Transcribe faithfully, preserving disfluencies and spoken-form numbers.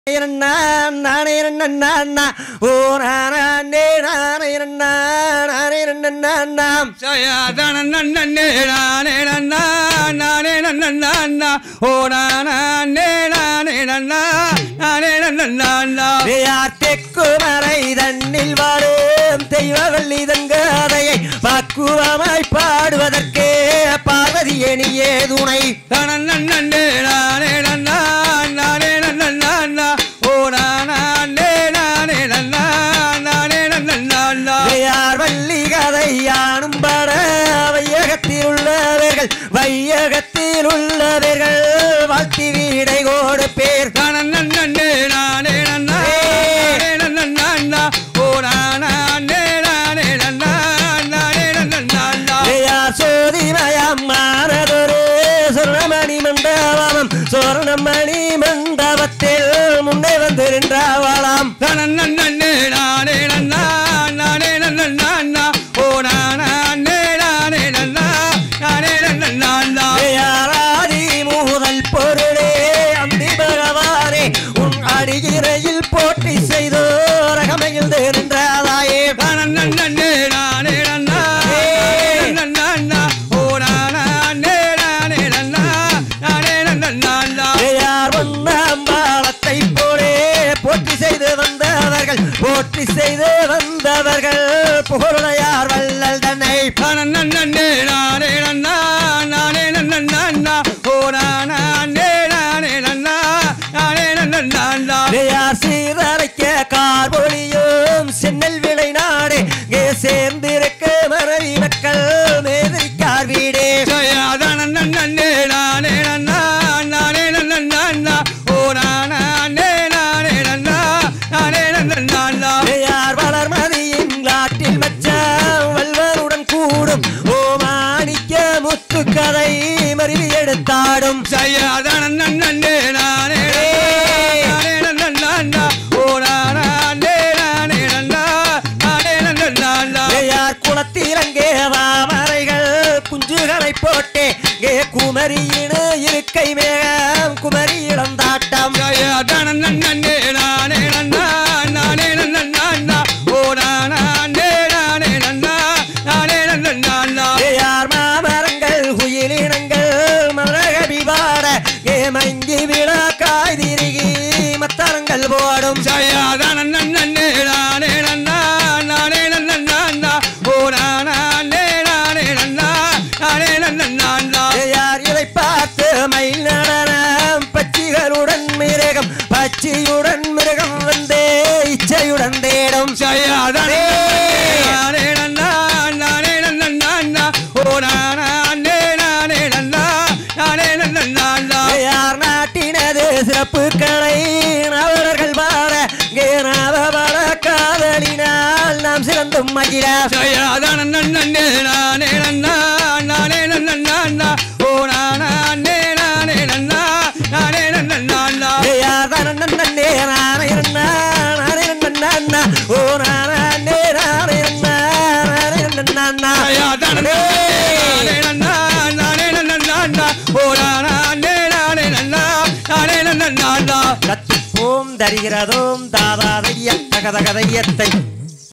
நானே நன்னா ஓ நானே நானே நன்னா நானே நன்னா சயாதன நன்னே நானே நன்னா நானே நன்னா ஓ நானே நானே நன்னா நானே நன்னா தெக்குமரை தன்னில் வாழும் தெய்வவள்ளி தங்காதையை பக்குவமாய் பாடுவதற்கே பார்வதி எனியே துணை தன நன்னே நானே நன்னா நானே நன்னா ஓ நானே நானே நன்னா நானே நன்னா யார் வள்ளி கதையானும் பட வையகத்தில் உள்ளவர்கள் வையகத்தில் உள்ளவர்கள் வாழ்த்தி வீடை கோடு பேர் தன நன்னே நானே நன்னா நன்னா ஓ நானே நானே நன்னா நானே நன்னா யார் சோதிமயம் மாறதொரு சொர்ணமணி மண்டபம் சொர்ணமணி மண்டபத்தில் முன்னே வந்து நின்றாவலாம் தன நன்னே நானே நன்னா நானே நன்னா ஓ நானே நானே நன்னா நானே நன்னா யாராதி முதல் பொருளே அம்பி பகவானே உன் அடியிறையில் போட்டி செய்தோர் அகமையில் நின்றாதாயே தன நன்னே நானே நன்னா நன்னா ஓ நானே நானே நன்னா நானே நன்னா யார் ஒன்னாம்பாளத்தை போலே போட்டி செய்து வந்தவர்கள் போட்டி செய்து வந்தவர்கள் புகழையார் வள்ளல் தன்னை தன நன்னே நானே நன்னா நானே நன்னா ஓ நானே நானே நன்னா நானே நன்னா யார் சீரழைக்க கார்பொழியும் சென்னல் விளை நாடே இங்கே சேர்ந்திருக்க மனைவி மக்கள் மேதிரிக்கார் வீடே சயாதன நன்னே நானே நன்னா நானே நன்னா ஓ நானே நானே நன்னா நானே நன்னா யார் வளர்மதியின் நாட்டில் மச்சான் வல்வருடன் கூடும் ஓ மாணிக்க முத்து கதை மருவி எடுத்தாடும் சயாதன நன்னே நானே நானே நன்னா ஓ நானே நானே நன்னா நானே நன்னா யார் குளத்திலங்கே வாமரைகள் குஞ்சுகளை போட்டே ஏ குமரியினு இருக்கை மேகம் குமரி இளந்தாட்டம் சயாதன நன்னே நானே நன்னா நானே நன்னா ஓ நானே நானே நன்னா நானே நன்னா யார் மாமரங்கள் குயிலினங்கள் மரகபி பாட ஏ மங்கி விழா காய் திருகி மத்தரங்கள் போடும் சயாதன நன்னே நானே நன்னா நானே நன்னா ஓ நானே நானே நன்னா நானே நன்னா யார் இதை பார்த்து மயில் நடனம் பச்சிகளுடன் மிருகம் பச்சியுடன் மிருகம் வந்தே இச்சையுடன் தேடும் சயாதன நானே நன்னா நானே நன்னா ஓ நானே நானே நன்னா நானே நன்னா யார் நாட்டினது சிறப்பு கலை நவலர்கள் பாட நவபல காதலினால் நாம் சிறந்தும் மகிழ சயாதன நன்னே நானே நன்னா நானே நன்னா ஓ நானே நானே நன்னா நானே நன்னா யார் நன்னே நானே நன்னா நானே நன்னா ஓ நானே நானே நன்னா நானே நன்னா சயாதன நானே நன்னா நானே நன்னா ஓ நானே நானே நன்னா நானே நன்னா கத்துப்போம் தருகிறதோம் தாதா தைய தகதகதையத்தை